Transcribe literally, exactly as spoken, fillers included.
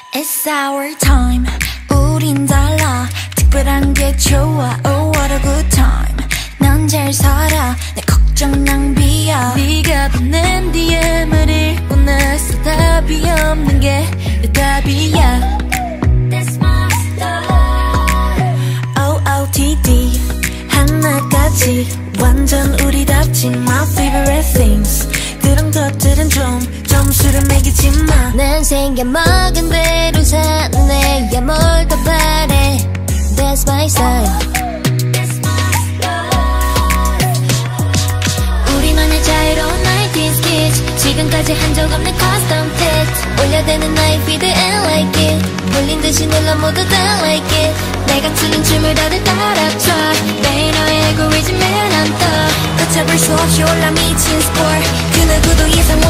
It's our time 우린 달라 특별한 게 좋아 Oh what a good time 넌 잘 살아 내 걱정 낭비야 네가 보낸 디엠을 읽고 나서 답이 없는 게 내 답이야 That's my style O O T D 하나같이 완전 우리답지 My favorite things 그런 것들은 좀 점수를 매기지 마 난 생겨먹은 대로 사는 애야 뭘 더 바래 That's my style 우리만의 자유로운 나이티즈 Kitsch 지금까지 한 적 없는 custom fit 올려대는 아이비드 and like it 몰린 듯이 눌러 모두 다 like it 내가 추는 춤을 다들 따라춰 매일 너의 알고리즘에 난 떠 걷잡을 수 없이 올라 미친 스포츠 그 누구도 예상 못